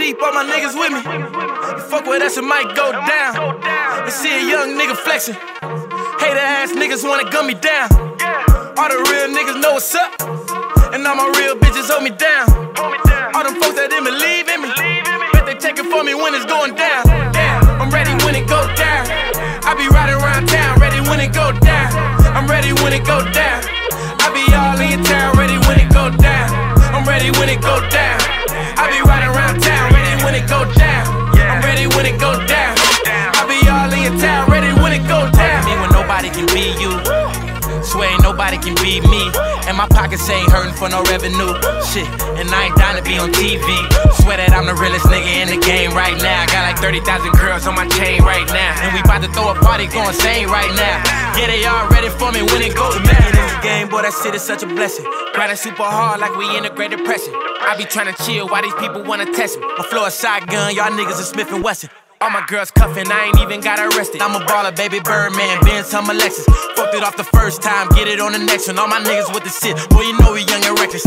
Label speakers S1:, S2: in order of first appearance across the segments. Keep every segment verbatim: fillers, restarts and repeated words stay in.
S1: deep, all my niggas with me. You fuck with us, it might go down. And see a young nigga flexing. Hater ass niggas wanna gun me down. All the real niggas know what's up. And all my real bitches hold me down. All them folks that didn't believe in me, bet they checking for me when it's going down. I'm ready when it go down. I be riding around town, ready when it go down. I'm ready when it go down. I be all in town, ready when it go down. I'm ready when it go down. I be riding around town, ready when it go down. I'm ready when it go down. I be all in town, ready when it go down. Me when nobody can be you. Swear ain't nobody can beat me. And my pockets ain't hurting for no revenue. Shit, and I ain't down to be on T V. Swear that I'm the realest nigga in the game right now. Got like thirty thousand girls on my chain right now. And we bout to throw a party going insane right now. Yeah, they all ready for me when it goes down. In this game, boy, that shit is such a blessing. Grinding super hard like we in a Great Depression. I be trying to chill while these people wanna test me. My floor a shotgun, y'all niggas are Smith and Wesson. All my girls cuffin', I ain't even got arrested. I'm a baller, baby, Birdman, Benz, I'm Alexis. Fucked it off the first time, get it on the next one. All my niggas with the shit, boy, you know we young and reckless.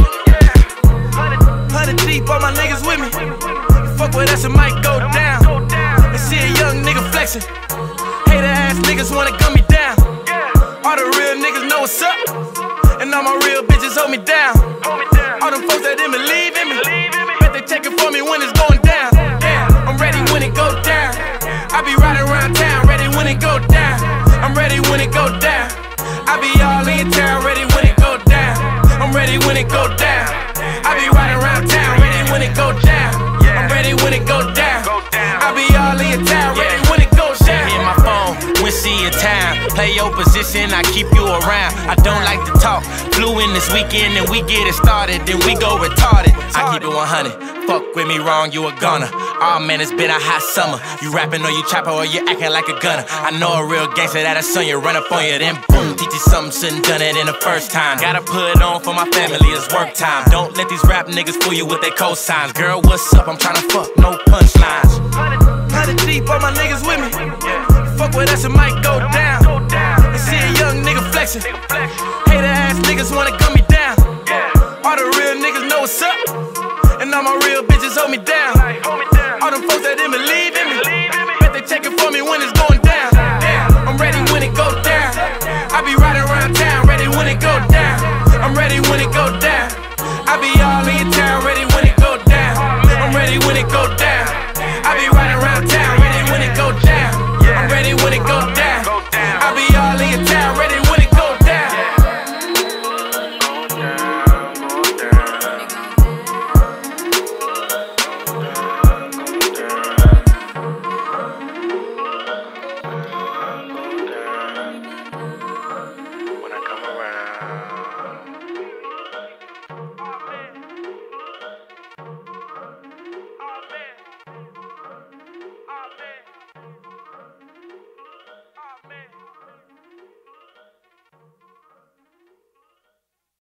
S1: Hundred deep, all my niggas with me. Fuck with us, it might go down. And see a young nigga flexing. Hater ass niggas wanna gun me down. All the real niggas know what's up. And all my real bitches hold me down. All them folks that didn't believe in me, bet they checking for me when it's going down. I'm ready when it go down. I be riding around town, ready when it go down. I'm ready when it go down. I be all in town, ready when it go down. I'm ready when it go down. I be riding around town, ready when it go down. I'm ready when it go down. I be all in town, ready when it go down. Hit my phone, when see in town. Play your position, I keep you around. I don't like to talk. Flew in this weekend and we get it started, then we go retarded. I keep it one hundred. Fuck with me wrong, you a gunner. Aw, oh, man, it's been a hot summer. You rapping or you chopping or you acting like a gunner. I know a real gangster that'll son you, run up on you, then boom, teach you something, shouldn't done it in the first time. Gotta put it on for my family, it's work time. Don't let these rap niggas fool you with their cosigns. Girl, what's up? I'm tryna fuck, no punchlines. Hundred deep, all my niggas with me. Fuck with us, it might go down. And see a young nigga flexing. Hater ass niggas wanna gun me down. All the real niggas know what's up. And all my real bitches hold me down. All them folks that didn't believe